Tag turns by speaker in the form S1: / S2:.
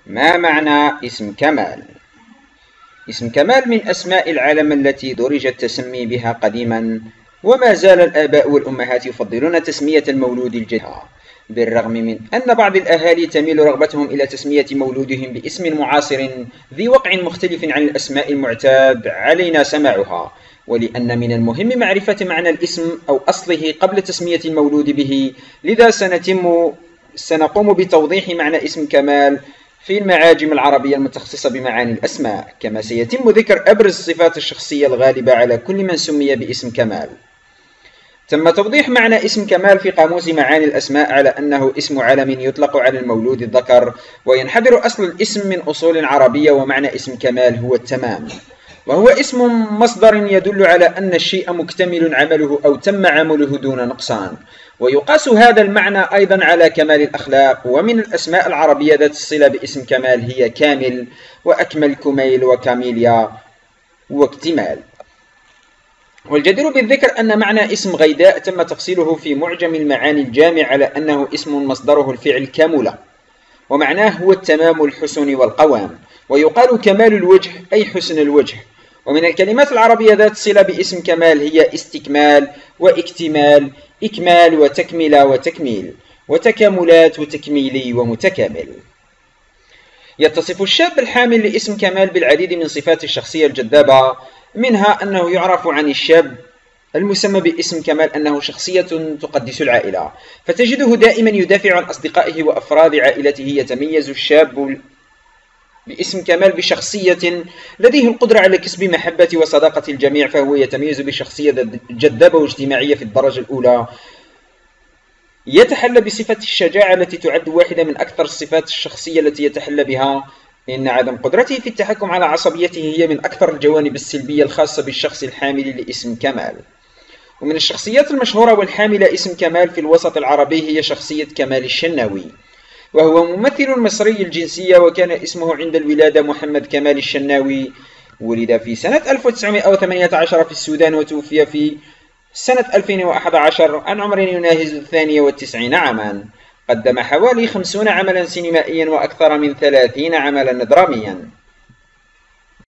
S1: ما معنى اسم كمال؟ اسم كمال من أسماء العلم التي درج التسمي بها قديما، وما زال الآباء والأمهات يفضلون تسمية المولود الجديد، بالرغم من أن بعض الأهالي تميل رغبتهم إلى تسمية مولودهم باسم معاصر ذي وقع مختلف عن الأسماء المعتاد علينا سماعها. ولأن من المهم معرفة معنى الاسم أو أصله قبل تسمية المولود به، لذا سنقوم بتوضيح معنى اسم كمال في المعاجم العربية المتخصصة بمعاني الأسماء، كما سيتم ذكر أبرز الصفات الشخصية الغالبة على كل من سمي باسم كمال. تم توضيح معنى اسم كمال في قاموس معاني الأسماء على أنه اسم علم يطلق على المولود الذكر، وينحدر أصل الاسم من أصول عربية، ومعنى اسم كمال هو التمام، وهو اسم مصدر يدل على أن الشيء مكتمل عمله أو تم عمله دون نقصان. ويقاس هذا المعنى أيضا على كمال الأخلاق. ومن الأسماء العربية ذات الصلة باسم كمال هي كامل وأكمل، كميل وكاميليا واكتمال. والجدير بالذكر أن معنى اسم غيداء تم تفصيله في معجم المعاني الجامع على أنه اسم مصدره الفعل كمل، ومعناه هو التمام الحسن والقوام، ويقال كمال الوجه أي حسن الوجه. ومن الكلمات العربية ذات صلة باسم كمال هي استكمال واكتمال، إكمال وتكملة وتكميل، وتكاملات وتكميلي ومتكامل. يتصف الشاب الحامل لاسم كمال بالعديد من صفات الشخصية الجذابة، منها أنه يعرف عن الشاب المسمى باسم كمال أنه شخصية تقدس العائلة، فتجده دائما يدافع عن أصدقائه وأفراد عائلته. يتميز الشاب باسم كمال بشخصية لديه القدرة على كسب محبة وصداقة الجميع، فهو يتميز بشخصية جذابة واجتماعية في الدرجة الأولى. يتحلى بصفة الشجاعة التي تعد واحدة من أكثر الصفات الشخصية التي يتحلى بها، إن عدم قدرته في التحكم على عصبيته هي من أكثر الجوانب السلبية الخاصة بالشخص الحامل لاسم كمال. ومن الشخصيات المشهورة والحاملة اسم كمال في الوسط العربي هي شخصية كمال الشناوي، وهو ممثل مصري الجنسية، وكان اسمه عند الولادة محمد كمال الشناوي. ولد في سنة 1918 في السودان، وتوفي في سنة 2011 عن عمر يناهز 92 عاما. قدم حوالي 50 عملا سينمائيا وأكثر من 30 عملا دراميا.